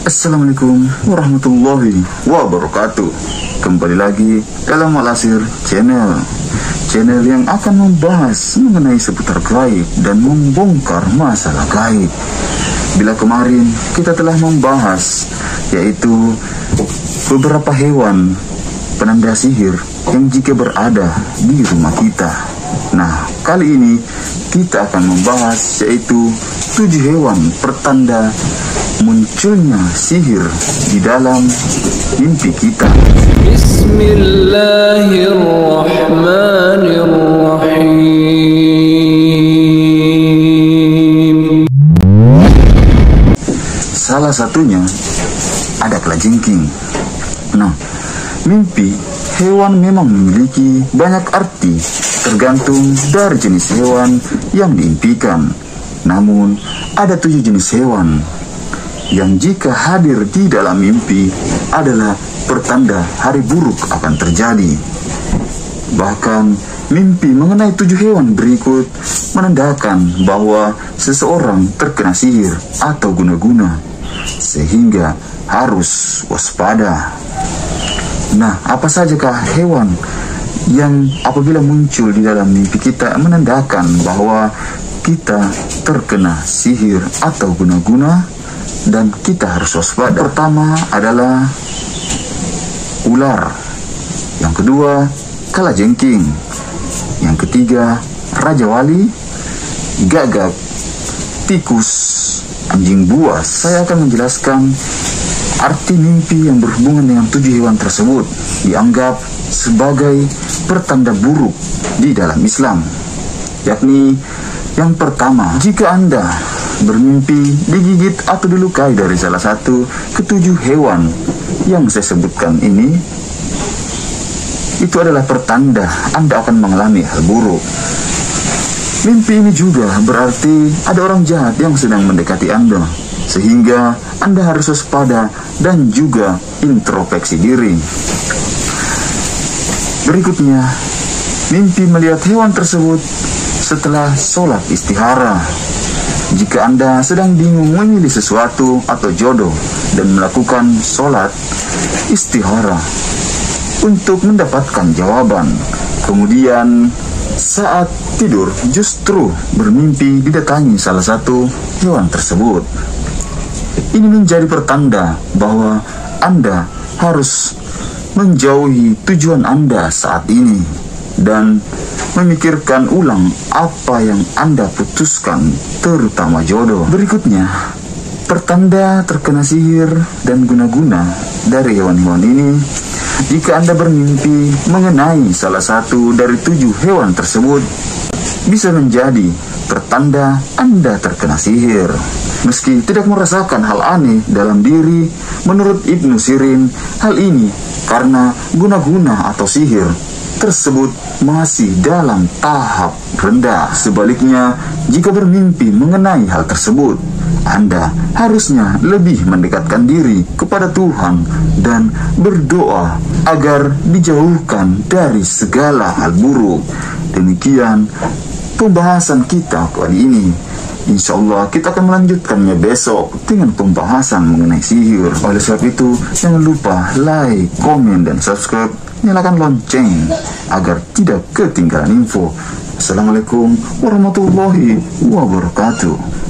Assalamualaikum warahmatullahi wabarakatuh. Kembali lagi dalam Al-Asir Channel yang akan membahas mengenai seputar gaib dan membongkar masalah gaib. Bila kemarin kita telah membahas yaitu beberapa hewan penanda sihir yang jika berada di rumah kita. Nah, kali ini kita akan membahas yaitu 7 hewan pertanda munculnya sihir di dalam mimpi kita. Bismillahirrahmanirrahim. Salah satunya ada kalajengking. Nah, mimpi hewan memang memiliki banyak arti tergantung dari jenis hewan yang diimpikan. Namun, ada 7 jenis hewan yang jika hadir di dalam mimpi adalah pertanda hari buruk akan terjadi. Bahkan, mimpi mengenai 7 hewan berikut menandakan bahwa seseorang terkena sihir atau guna-guna, sehingga harus waspada. Nah, apa sajakah hewan yang apabila muncul di dalam mimpi kita menandakan bahwa kita terkena sihir atau guna-guna dan kita harus waspada? Pertama adalah ular, yang kedua kalajengking, yang ketiga raja wali, gagak, tikus, anjing buas. Saya akan menjelaskan arti mimpi yang berhubungan dengan 7 hewan tersebut dianggap sebagai pertanda buruk di dalam Islam. Yakni yang pertama, jika Anda bermimpi digigit atau dilukai dari salah satu ke-7 hewan yang saya sebutkan ini, itu adalah pertanda Anda akan mengalami hal buruk. Mimpi ini juga berarti ada orang jahat yang sedang mendekati Anda, sehingga Anda harus waspada dan juga introspeksi diri. Berikutnya, mimpi melihat hewan tersebut setelah sholat istihara. Jika Anda sedang bingung memilih sesuatu atau jodoh dan melakukan sholat istihara untuk mendapatkan jawaban, kemudian saat tidur justru bermimpi didatangi salah satu hewan tersebut, ini menjadi pertanda bahwa Anda harus menjauhi tujuan Anda saat ini dan memikirkan ulang apa yang Anda putuskan, terutama jodoh. Berikutnya, pertanda terkena sihir dan guna-guna dari hewan-hewan ini, jika Anda bermimpi mengenai salah satu dari 7 hewan tersebut, bisa menjadi pertanda Anda terkena sihir. Meski tidak merasakan hal aneh dalam diri, menurut Ibnu Sirin, hal ini karena guna-guna atau sihir tersebut masih dalam tahap rendah. Sebaliknya, jika bermimpi mengenai hal tersebut, Anda harusnya lebih mendekatkan diri kepada Tuhan dan berdoa agar dijauhkan dari segala hal buruk. Demikian pembahasan kita kali ini. Insya Allah kita akan melanjutkannya besok dengan pembahasan mengenai sihir. Oleh sebab itu, jangan lupa like, komen, dan subscribe. Nyalakan lonceng agar tidak ketinggalan info. Assalamualaikum warahmatullahi wabarakatuh.